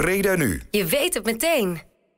Breda Nu. Je weet het meteen.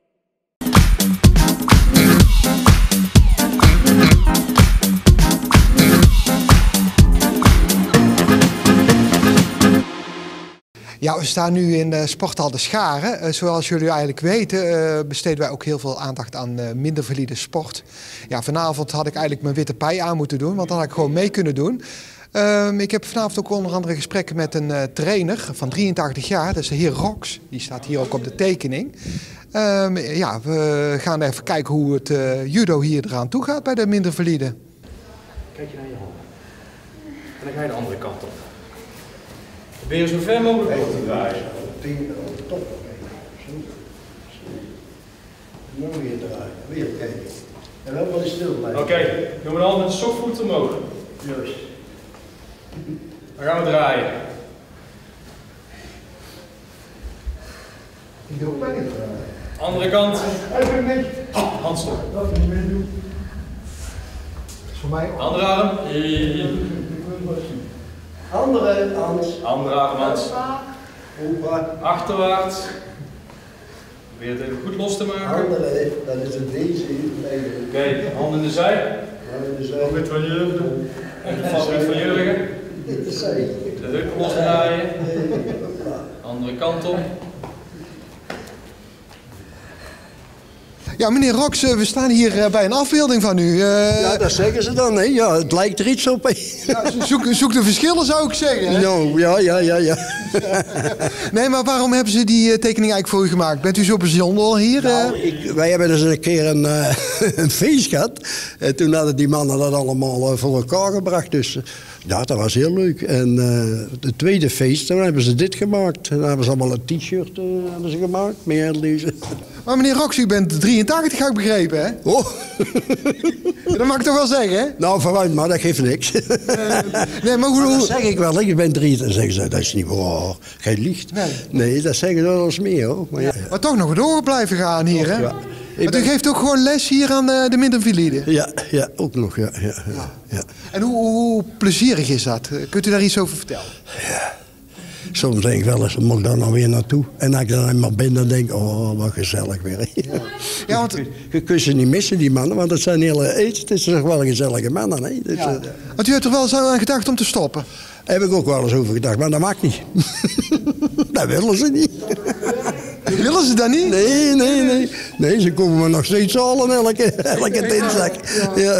Ja, we staan nu in Sporthal De Scharen. Zoals jullie eigenlijk weten besteden wij ook heel veel aandacht aan minder valide sport. Ja, vanavond had ik eigenlijk mijn witte pij aan moeten doen, want dan had ik gewoon mee kunnen doen. Ik heb vanavond ook onder andere gesprekken met een trainer van 83 jaar. Dat is de heer Rox. Die staat hier ook op de tekening. Ja, we gaan even kijken hoe het judo hier eraan toe gaat bij de minder valide. Kijk je naar je handen. En dan ga je de andere kant op. Probeer zo ver mogelijk op te draaien. Op de top. Nu weer draaien. Weer kijken. En wel wat stil blijven. Oké, doe mijn hand met de sokvoet omhoog. Juist. Dan gaan we draaien. Ik doe ook bij niet draaien. Andere kant. Even een beetje. Handstop. Dat is niet meer doen. Dat is voor mij ook. Andere arm. Andere hand. Andere arm, Hans. Opa. Achterwaarts. Probeer het even goed los te maken. Andere, dat is een deze hier. Oké, hand in de zij. Favoriet van Jurgen. En favoriet van Jurgen. Dit is zij. De heup losdraaien. Andere kant op. Ja, meneer Rox, we staan hier bij een afbeelding van u. Ja, dat zeggen ze dan, hè? Ja, het lijkt er iets op. Ja, zoek de verschillen, zou ik zeggen. Hè? Nou, ja. Nee, maar waarom hebben ze die tekening eigenlijk voor u gemaakt? Bent u zo bijzonder hier? Nou, wij hebben dus een keer een feest gehad. En toen hadden die mannen dat allemaal voor elkaar gebracht. Dus ja, dat was heel leuk. En de tweede feest, dan hebben ze dit gemaakt. Dan hebben ze allemaal een t-shirt hebben ze gemaakt. Meer lezen. Maar meneer Rox, u bent 83, heb ik begrepen, hè? Oh. Dat mag ik toch wel zeggen, hè? Nou, vooruit maar, dat geeft niks. Nee, maar hoe... Dat zeg ik wel, ik ben 3. Dan zeggen ze, dat is niet waar. Gij liegt. Nee, dat zeggen ze wel eens meer, hoor. Maar, ja. Maar toch nog door blijven gaan hier, hè? Ja. Want u geeft ook gewoon les hier aan de minder valide. Ja, ook nog, ja. En hoe plezierig is dat? Kunt u daar iets over vertellen? Ja. Soms denk ik wel eens, moet ik daar nou weer naartoe? En als ik dan eenmaal ben, dan denk ik, oh, wat gezellig weer. Ja, want... Je kunt ze niet missen, die mannen, want het zijn hele het is toch wel gezellige mannen. Hè? Dus, Ja. Want u hebt er wel eens aan gedacht om te stoppen? Heb ik ook wel eens over gedacht, maar dat mag niet. Dat willen ze niet. Willen ze dat niet? Nee, ze komen me nog steeds halen elke dinsdag. Ja.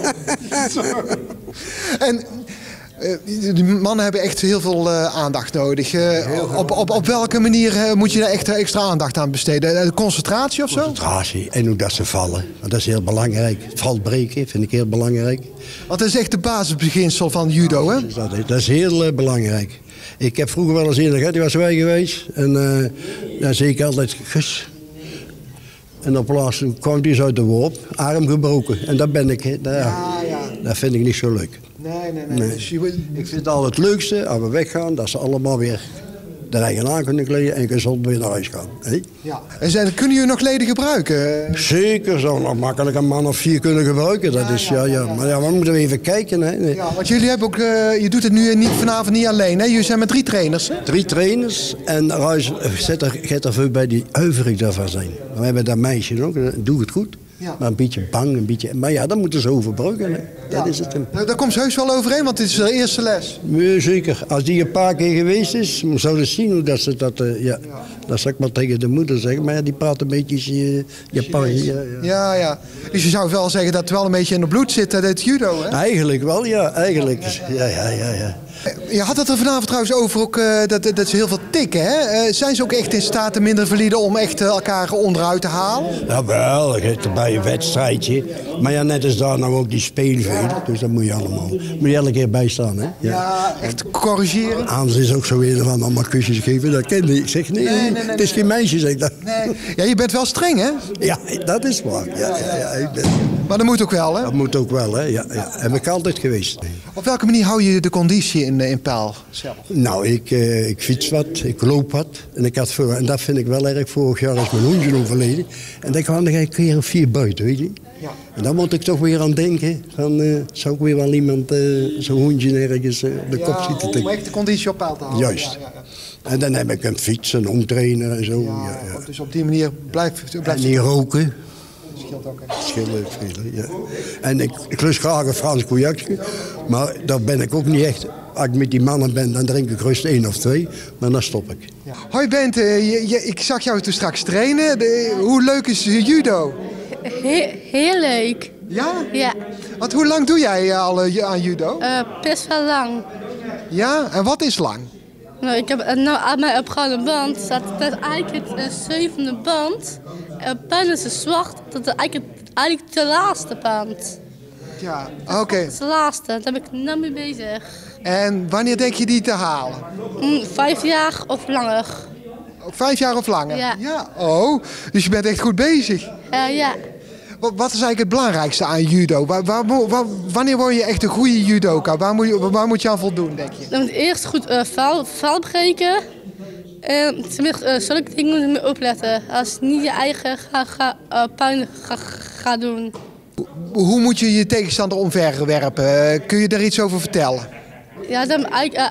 En die mannen hebben echt heel veel aandacht nodig. Op welke manier moet je daar echt extra aandacht aan besteden? De concentratie of zo? Concentratie en hoe dat ze vallen. Want dat is heel belangrijk. Valbreken vind ik heel belangrijk. Want dat is echt de basisbeginsel van judo, hè? Dat is heel belangrijk. Ik heb vroeger wel eens eerder gehad, die was wij geweest. En dan zei ik altijd, Gus. En op laatst kwam die eens uit de worp, arm gebroken. En dat ben ik. Dat vind ik niet zo leuk. Nee. Dus ik vind het altijd het leukste, als we weggaan, dat ze allemaal weer de eigen aan kunnen kleden en gezond weer naar huis gaan. Hey? Ja. En kunnen jullie nog leden gebruiken? Zeker, zo nog makkelijk een man of 4 kunnen gebruiken. Dat is, Maar ja, we moeten even kijken. Hè? Nee. Ja, want jullie hebben ook, je doet het nu vanavond niet alleen, hè? Jullie zijn met 3 trainers, hè? 3 trainers en gaat er veel bij die huiverig daarvan zijn. We hebben dat meisje ook, doe het goed. Ja. Maar een beetje bang, maar ja, dan moeten ze overbruggen. Hè. Dat is het. Daar komt ze heus wel overheen, want dit is de eerste les. Nee, zeker. Als die een paar keer geweest is, zouden ze zien hoe dat ze dat... Dat zou ik maar tegen de moeder zeggen, maar ja, die praat een beetje Japans. Ja. Dus je zou wel zeggen dat het wel een beetje in het bloed zit, het judo, hè? Eigenlijk wel, ja. Eigenlijk. Ja. Je had het er vanavond trouwens over ook, dat ze heel veel tikken, hè? Zijn ze ook echt in staat, de minder valide, om echt elkaar onderuit te halen? Jawel, je hebt bij een wedstrijdje. Maar ja, net als daar nou ook die speelveel. Dus dat moet je allemaal. Moet je elke keer bijstaan, hè? Ja, echt corrigeren. Anders is ook zo weer van allemaal kusjes geven. Dat kende ik. Ik zeg, nee, het is geen meisje, zeg ik dat. Nee. Ja, je bent wel streng, hè? Ja, dat is waar. Ja. Maar dat moet ook wel, hè? Dat moet ook wel, hè. Ja, ja. Heb ik altijd geweest. Op welke manier hou je de conditie in peil zelf? Nou, ik fiets wat, ik loop wat. En dat vind ik wel erg. Vorig jaar is mijn hondje overleden. En dan kwam ik een keer of 4 buiten, weet je. Ja. En dan moet ik toch weer aan denken. Van, zou ik weer wel iemand zo'n hondje ergens op de kop zitten tikken. Om echt de conditie op peil te houden. Juist. Ja. En dan heb ik een fiets, een omtrainer en zo. Ja. Dus op die manier blijft en niet roken. Dat scheelt ook, hè? Scheelt veel, ja. En ik lust graag een Frans cognacje. Maar daar ben ik ook niet echt. Als ik met die mannen ben, dan drink ik rust 1 of 2. Maar dan stop ik. Ja. Hoi Bent, ik zag jou toen straks trainen. Hoe leuk is judo? Heel leuk. Ja? Ja. Want hoe lang doe jij al aan judo? Best wel lang. Ja? En wat is lang? Nou, ik heb nou aan mijn opgehouden band staat dat eigenlijk het 7e band. Bijna is het zwart. Dat is eigenlijk de laatste band. Ja, oké. Dat is de laatste. Daar ben ik nu mee bezig. En wanneer denk je die te halen? 5 jaar of langer. 5 jaar of langer? Ja. Oh, dus je bent echt goed bezig. Ja. Wat is eigenlijk het belangrijkste aan judo? Wanneer word je echt een goede judoka? Waar moet je aan voldoen, denk je? Dan moet je eerst goed vel breken. Zulke dingen moet je opletten. Als je niet je eigen puin gaat doen. Hoe moet je je tegenstander omverwerpen? Kun je daar iets over vertellen? Ja, dan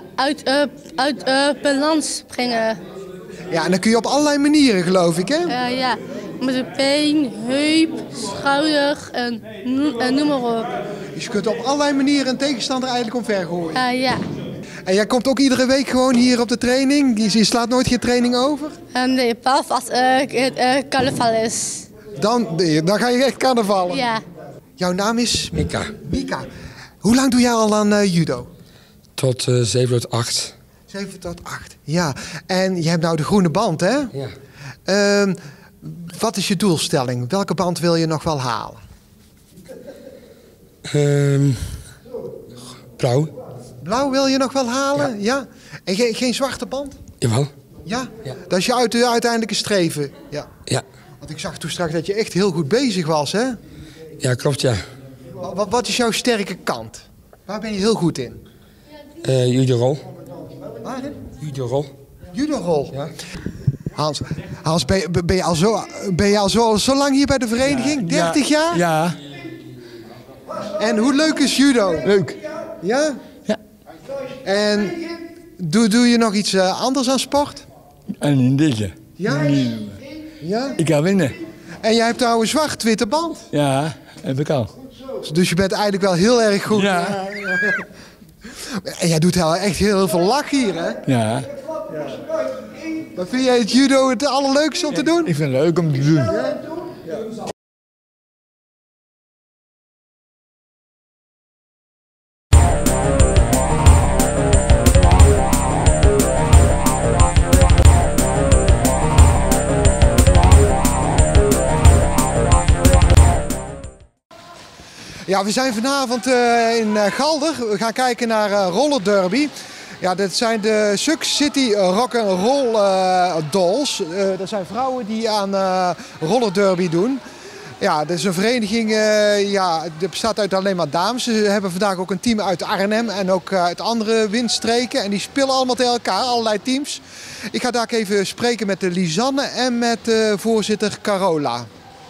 uit balans brengen. Ja, en dan kun je op allerlei manieren, geloof ik, hè? Ja, met de been, heup, schouder en noem maar op. Dus je kunt op allerlei manieren een tegenstander eigenlijk omvergooien. Ja. En jij komt ook iedere week gewoon hier op de training? Je slaat nooit geen training over? Nee, behalve als carnaval is. Dan ga je echt carnavallen? Ja. Jouw naam is? Mika. Mika. Hoe lang doe jij al aan judo? Tot 7 tot 8. 7 tot 8, ja. En je hebt nou de groene band, hè? Ja. Wat is je doelstelling? Welke band wil je nog wel halen? Blauw. Blauw wil je nog wel halen? Ja. En geen zwarte band? Jawel. Ja? Ja. Dat is je uiteindelijke streven? Ja. Ja. Want ik zag toen straks dat je echt heel goed bezig was, hè? Ja, klopt, ja. Wat is jouw sterke kant? Waar ben je heel goed in? Judo-rol. Waarin? Judo-rol. Judo-rol? Ja. Hans, ben je al zo lang hier bij de vereniging? 30 jaar? Ja. En hoe leuk is judo? Leuk. Ja? Ja. En doe je nog iets anders aan sport? En in deze. Ja? Ja? Ik ga winnen. En jij hebt nou een zwart-witte band. Ja, heb ik al. Dus je bent eigenlijk wel heel erg goed. Ja. En jij doet echt heel veel lach hier, hè? Ja. Maar vind jij het judo het allerleukste om te doen? Ik vind het leuk om te doen. Ja, we zijn vanavond in Galder. We gaan kijken naar Roller Derby. Ja, dat zijn de Suck City Rock'n'Roll Dolls. Dat zijn vrouwen die aan Roller Derby doen. Ja, dat is een vereniging, die bestaat uit alleen maar dames. Ze hebben vandaag ook een team uit Arnhem en ook uit andere windstreken. En die spelen allemaal tegen elkaar, allerlei teams. Ik ga daar even spreken met de Lisanne en met voorzitter Carola.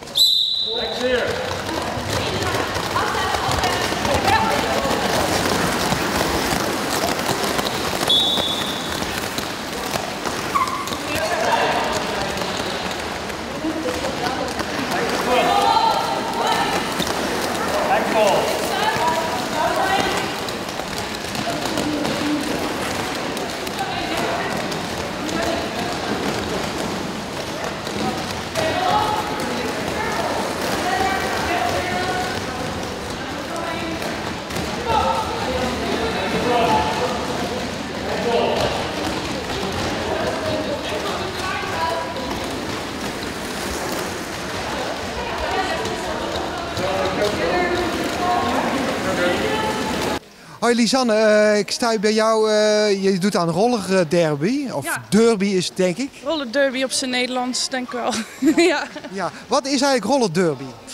Hoi Lisanne, ik sta bij jou. Je doet aan roller derby, of Ja. derby is het, denk ik. Roller derby op zijn Nederlands, denk ik wel. Ja. Ja. Wat is eigenlijk roller derby?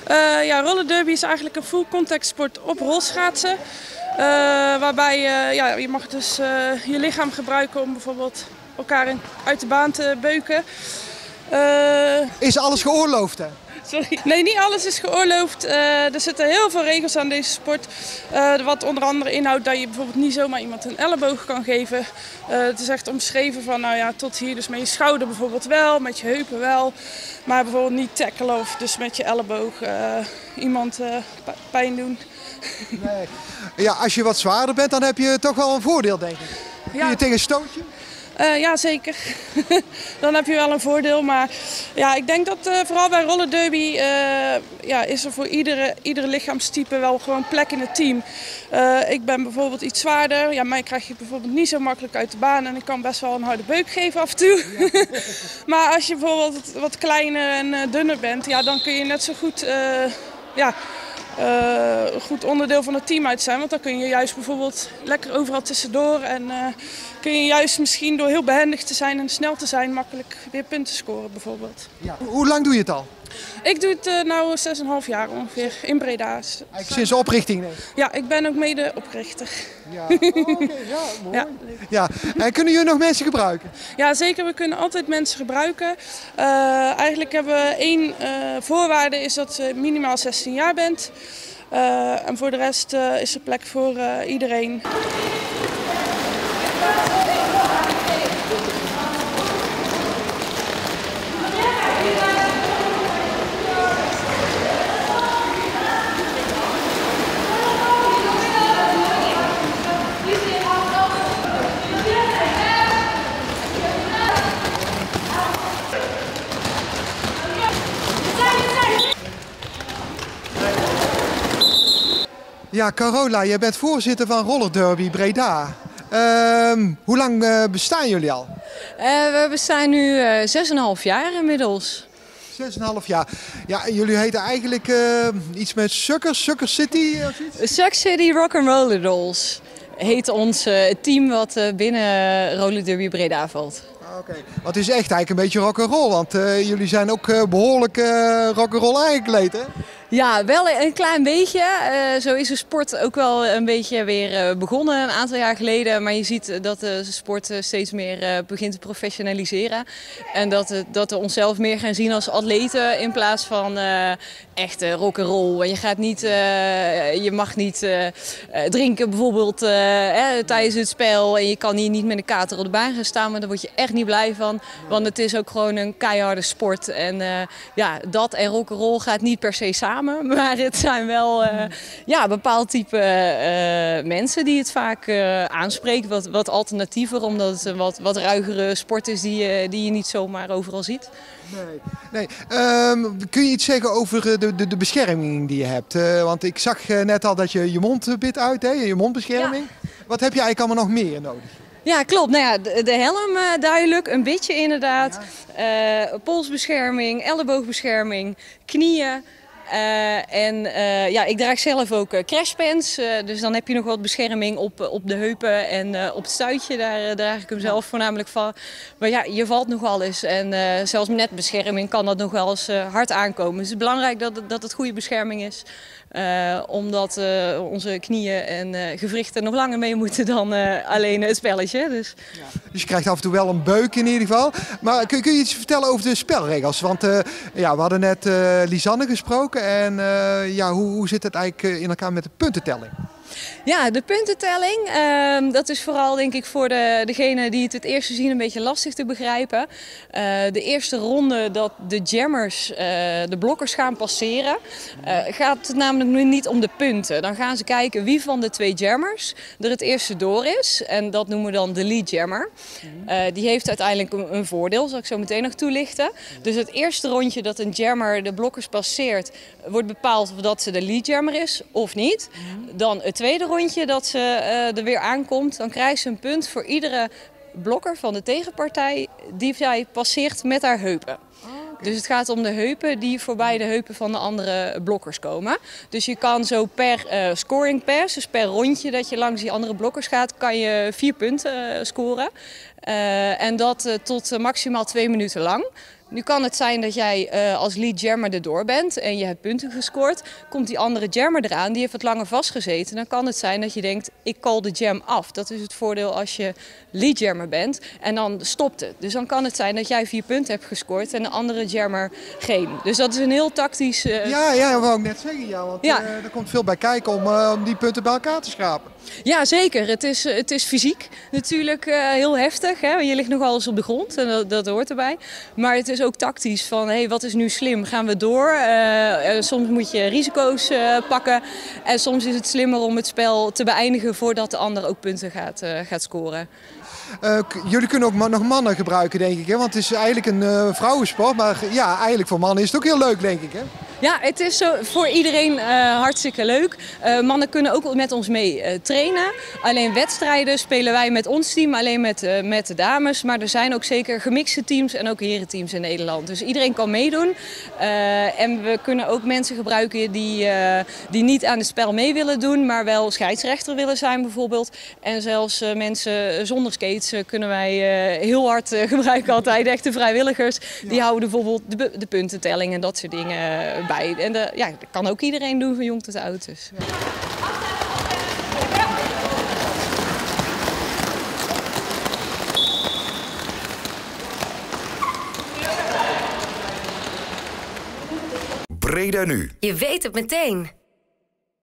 Ja, rollerderby is eigenlijk een full contact sport op rolschaatsen. Waarbij je mag dus je lichaam gebruiken om bijvoorbeeld elkaar uit de baan te beuken. Is alles geoorloofd, hè? Sorry. Nee, niet alles is geoorloofd. Er zitten heel veel regels aan deze sport. Wat onder andere inhoudt dat je bijvoorbeeld niet zomaar iemand een elleboog kan geven. Het is echt omschreven van nou ja, tot hier. Dus met je schouder bijvoorbeeld wel, met je heupen wel. Maar bijvoorbeeld niet tackelen of dus met je elleboog iemand pijn doen. Nee. Ja, als je wat zwaarder bent, dan heb je toch wel een voordeel, denk ik. Kun je tegen een stootje? Ja, zeker. Dan heb je wel een voordeel. Maar ja, ik denk dat vooral bij rollerderby is er voor iedere lichaamstype wel gewoon plek in het team. Ik ben bijvoorbeeld iets zwaarder. Ja, mij krijg je bijvoorbeeld niet zo makkelijk uit de baan. En ik kan best wel een harde beuk geven af en toe. Ja. Maar als je bijvoorbeeld wat kleiner en dunner bent, ja, dan kun je net zo goed... een goed onderdeel van het team uit zijn. Want dan kun je juist bijvoorbeeld lekker overal tussendoor. En kun je juist misschien door heel behendig te zijn en snel te zijn makkelijk weer punten scoren bijvoorbeeld. Ja. Hoe lang doe je het al? Ik doe het nu 6,5 jaar ongeveer in Breda. Eigenlijk sinds de oprichting? Nee. Ja, ik ben ook mede oprichter. Ja, okay. Ja, mooi. Ja. Ja. En kunnen jullie nog mensen gebruiken? Ja, zeker. We kunnen altijd mensen gebruiken. Eigenlijk hebben we één voorwaarde, is dat je minimaal 16 jaar bent. En voor de rest is er plek voor iedereen. Ja, Carola, jij bent voorzitter van Rollerderby Breda. Hoe lang bestaan jullie al? We bestaan nu 6,5 jaar inmiddels. 6,5 jaar. Ja, jullie heten eigenlijk iets met Sucker City of iets? Suck City Rock and Roller Dolls heet ons team wat binnen Rollerderby Breda valt. Oké. Want het is echt eigenlijk een beetje rock'n'roll, want jullie zijn ook behoorlijk rock'n'roll aangekleed, hè? Ja, wel een klein beetje. Zo is de sport ook wel een beetje weer begonnen een aantal jaar geleden. Maar je ziet dat de sport steeds meer begint te professionaliseren. En dat we onszelf meer gaan zien als atleten in plaats van echte rock'n'roll. En je mag niet drinken bijvoorbeeld tijdens het spel. En je kan hier niet met een kater op de baan gaan staan, maar daar word je echt niet blij van. Want het is ook gewoon een keiharde sport. En dat en rock'n'roll gaat niet per se samen. Maar het zijn wel een bepaald type mensen die het vaak aanspreekt. Wat alternatiever, omdat het een wat ruigere sport is die je niet zomaar overal ziet. Nee. Kun je iets zeggen over de bescherming die je hebt? Want ik zag net al dat je mondbit uit, hè? Je mondbescherming. Ja. Wat heb je eigenlijk allemaal nog meer nodig? Ja, klopt. Nou ja, de helm duidelijk, een bitje inderdaad. Ja. Polsbescherming, elleboogbescherming, knieën. Ik draag zelf ook crashpants, dus dan heb je nog wat bescherming op de heupen en op het stuitje, daar draag ik hem zelf voornamelijk van. Maar ja, je valt nog wel eens en zelfs met bescherming kan dat nog wel eens hard aankomen. Dus het is belangrijk dat het goede bescherming is. Omdat onze knieën en gewrichten nog langer mee moeten dan alleen het spelletje. Dus. Ja. Dus je krijgt af en toe wel een beuk in ieder geval. Maar kun je iets vertellen over de spelregels? Want we hadden net Lisanne gesproken. En hoe zit het eigenlijk in elkaar met de puntentelling? Ja, de puntentelling, dat is vooral denk ik voor degene die het eerste zien een beetje lastig te begrijpen. De eerste ronde dat de jammers de blokkers gaan passeren, gaat het namelijk nu niet om de punten. Dan gaan ze kijken wie van de 2 jammers er het eerste door is. En dat noemen we dan de lead jammer. Die heeft uiteindelijk een voordeel, zal ik zo meteen nog toelichten. Dus het eerste rondje dat een jammer de blokkers passeert, wordt bepaald of dat ze de lead jammer is of niet. Dan het tweede rondje dat ze er weer aankomt, dan krijgt ze een punt voor iedere blokker van de tegenpartij die zij passeert met haar heupen. Dus het gaat om de heupen die voorbij de heupen van de andere blokkers komen. Dus je kan zo per scoring pass, dus per rondje dat je langs die andere blokkers gaat, kan je 4 punten scoren. En dat tot maximaal 2 minuten lang. Nu kan het zijn dat jij als lead jammer erdoor bent en je hebt punten gescoord. Komt die andere jammer eraan, die heeft wat langer vastgezeten. Dan kan het zijn dat je denkt, ik call de jam af. Dat is het voordeel als je lead jammer bent en dan stopt het. Dus dan kan het zijn dat jij 4 punten hebt gescoord en de andere jammer geen. Dus dat is een heel tactisch... Ja, dat wou ik net zeggen. Ja, want er komt veel bij kijken om die punten bij elkaar te schrapen. Ja, zeker. Het is fysiek natuurlijk heel heftig. Hè? Je ligt nogal eens op de grond en dat hoort erbij. Maar het is ook tactisch van, hey, wat is nu slim? Gaan we door? Soms moet je risico's pakken. En soms is het slimmer om het spel te beëindigen voordat de ander ook punten gaat scoren. Jullie kunnen ook nog mannen gebruiken, denk ik. Hè? Want het is eigenlijk een vrouwensport. Maar ja, eigenlijk voor mannen is het ook heel leuk, denk ik. Hè? Ja, het is voor iedereen hartstikke leuk. Mannen kunnen ook met ons mee trainen. Alleen wedstrijden spelen wij met ons team, alleen met de dames. Maar er zijn ook zeker gemixte teams en ook herenteams in Nederland. Dus iedereen kan meedoen. En we kunnen ook mensen gebruiken die niet aan het spel mee willen doen, maar wel scheidsrechter willen zijn bijvoorbeeld. En zelfs mensen zonder skates kunnen wij heel hard gebruiken altijd. Echte vrijwilligers. Die houden bijvoorbeeld de puntentelling en dat soort dingen bij. En dat kan ook iedereen doen, van jong tot oud. Dus. Ja. Breda nu. Je weet het meteen.